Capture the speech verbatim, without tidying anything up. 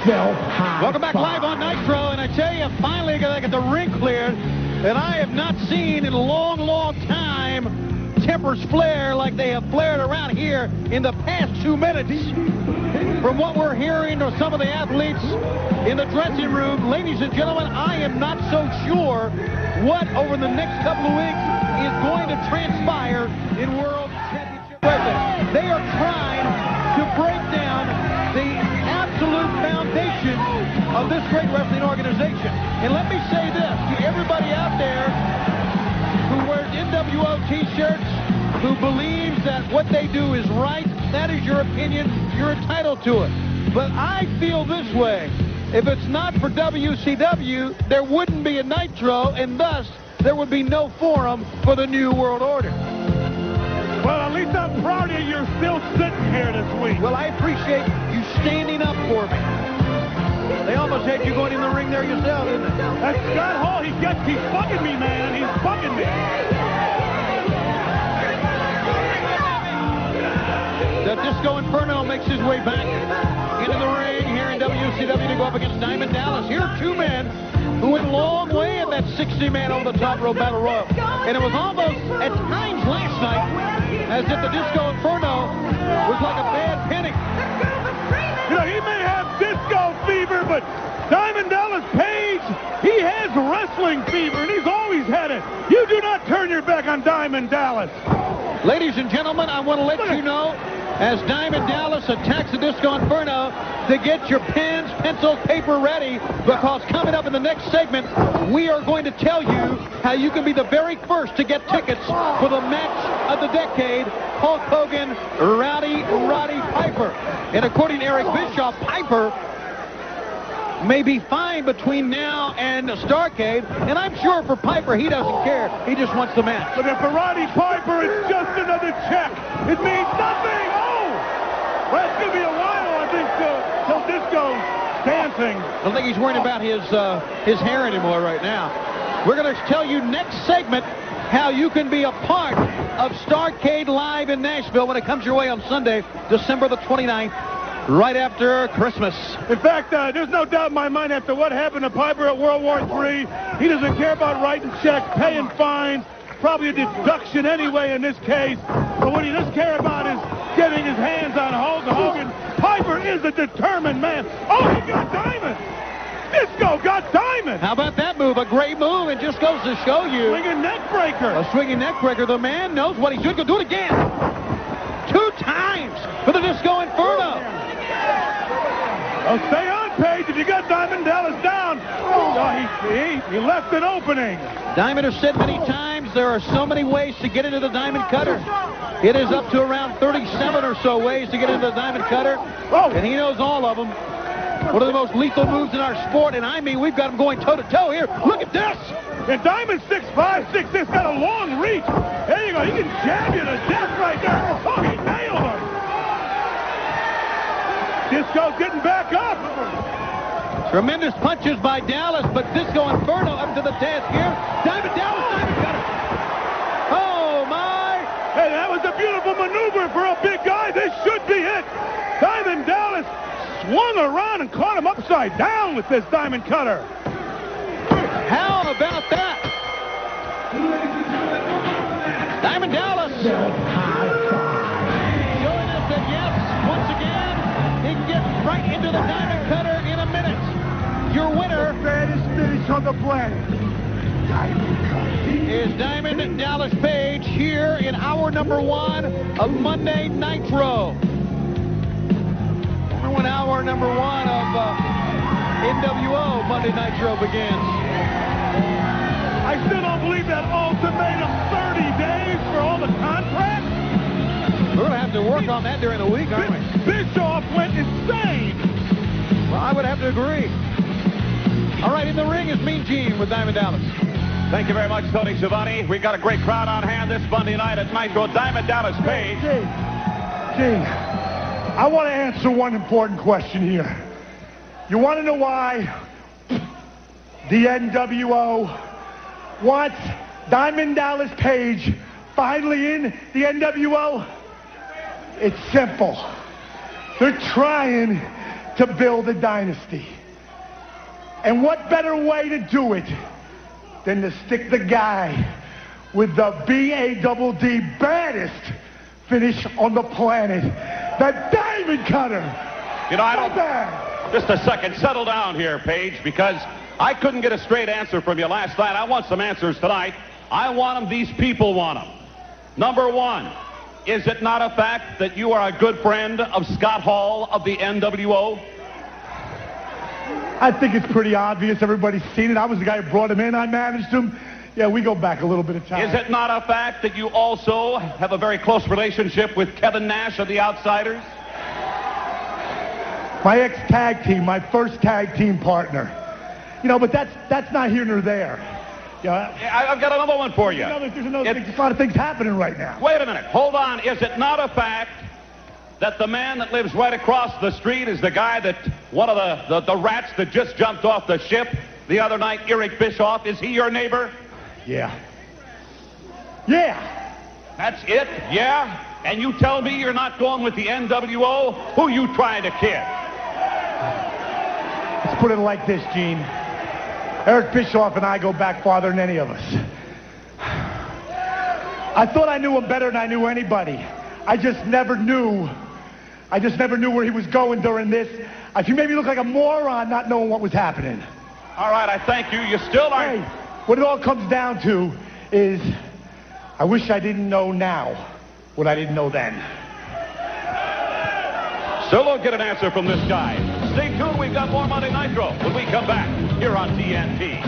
Welcome back live on Nitro, and I tell you, finally I got the ring cleared, and I have not seen in a long, long time tempers flare like they have flared around here in the past two minutes. From what we're hearing of some of the athletes in the dressing room, ladies and gentlemen, I am not so sure what over the next couple of weeks is going to transpire in World Championship Wrestling. They are trying to break down the absolute foundation of this great wrestling organization. And let me say this to everybody out there who wears N W O t-shirts, who believes that what they do is right. That is your opinion. You're entitled to it. But I feel this way. If it's not for W C W, there wouldn't be a Nitro, and thus there would be no forum for the New World Order. Well, at least I'm proud of you. You're still sitting here this week. Well, I appreciate you standing up for me. They almost had you going in the ring there yourself, didn't they? That's Scott Hall. He gets, he's bugging me, man. He's bugging me. The Disco Inferno makes his way back into the ring here in W C W to go up against Diamond Dallas. Here are two men who went a long way in that sixty man over the top rope battle royal. And it was almost at times last night as if the Disco Inferno was like a bad penny. You know, he may have disco fever, but Diamond Dallas Page, he has wrestling fever, and he's always had it. You do not turn your back on Diamond Dallas. Ladies and gentlemen, I want to let you know, as Diamond Dallas attacks the Disco Inferno, to get your pens, pencils, paper ready, because coming up in the next segment, we are going to tell you how you can be the very first to get tickets for the match of the decade, Hulk Hogan, Rowdy Roddy Piper. And according to Eric Bischoff, Piper may be fine between now and Starrcade, and I'm sure for Piper, he doesn't care. He just wants the match. But if for Roddy Piper, it's just another check. It means nothing. Oh! Well, it's going to be a while, I think, till, till Disco's dancing. I don't think he's worrying about his, uh, his hair anymore right now. We're going to tell you next segment how you can be a part of Starrcade Live in Nashville when it comes your way on Sunday, December the twenty-ninth. Right after Christmas. In fact, uh, there's no doubt in my mind after what happened to Piper at World War Three, he doesn't care about writing checks, paying fines, probably a deduction anyway in this case. But what he does care about is getting his hands on Hulk Hogan. Piper is a determined man. Oh, he got Diamond. Disco got Diamond. How about that move? A great move. It just goes to show you. Swinging neck breaker. A swinging neck breaker. The man knows what he's doing. Go do it again. Two times for the Disco Inferno. Oh, stay on, Page. If you got Diamond Dallas down, oh, he, he, he left an opening. Diamond has said many times there are so many ways to get into the Diamond Cutter. It is up to around thirty-seven or so ways to get into the Diamond Cutter, oh. and he knows all of them. One of the most lethal moves in our sport, and I mean, we've got him going toe-to-toe here. Look at this. And Diamond six five, six six, got a long reach. There you go. He can jab you to death right there. Oh, he nailed him. Disco's getting back up. Tremendous punches by Dallas, but Disco Inferno up to the task here. Diamond Dallas, Diamond Cutter. Oh, my. Hey, that was a beautiful maneuver for a big guy. This should be it. Diamond Dallas swung around and caught him upside down with this Diamond Cutter. How about that? Diamond Dallas showing us that, yes, once again, he can get right into the Diamond Cutter in a minute. Your winner, the greatest finish on the planet, is Diamond Dallas Page here in hour number one of Monday Nitro. When hour number one of uh, N W O Monday Nitro begins. I still don't believe that ultimatum thirty days for all the contracts. We're going to have to work on that during the week, aren't we? Bischoff went insane. Well, I would have to agree. All right, in the ring is Mean Gene with Diamond Dallas. Thank you very much, Tony Schiavone. We've got a great crowd on hand this Monday night at Nitro. Diamond Dallas Page. Gene, Gene, I want to answer one important question here. You want to know why the N W O wants Diamond Dallas Page finally in the N W O? It's simple. They're trying to build a dynasty. And what better way to do it than to stick the guy with the B A D D baddest finish on the planet, the Diamond Cutter. You know, I don't... Just a second. Settle down here, Paige, because I couldn't get a straight answer from you last night. I want some answers tonight. I want them. These people want them. Number one, is it not a fact that you are a good friend of Scott Hall of the N W O? I think it's pretty obvious. Everybody's seen it. I was the guy who brought him in. I managed him. Yeah, we go back a little bit of time. Is it not a fact that you also have a very close relationship with Kevin Nash of the Outsiders? My ex-tag team, my first tag team partner. You know, but that's that's not here nor there. Yeah, I, I've got another one for you. You know, there's, there's, another it, thing, there's a lot of things happening right now. Wait a minute. Hold on. Is it not a fact that the man that lives right across the street is the guy that, one of the, the, the rats that just jumped off the ship the other night, Eric Bischoff? Is he your neighbor? Yeah. Yeah. That's it? Yeah? And you tell me you're not going with the N W O? Who you trying to kid? Let's put it like this, Gene. Eric Bischoff and I go back farther than any of us. I thought I knew him better than I knew anybody. I just never knew. I just never knew where he was going during this. I, he made me look like a moron not knowing what was happening. All right, I thank you. You still aren't... Hey, what it all comes down to is I wish I didn't know now what I didn't know then. Still don't get an answer from this guy. Stay tuned. We've got more Monday Nitro when we come back here on T N T.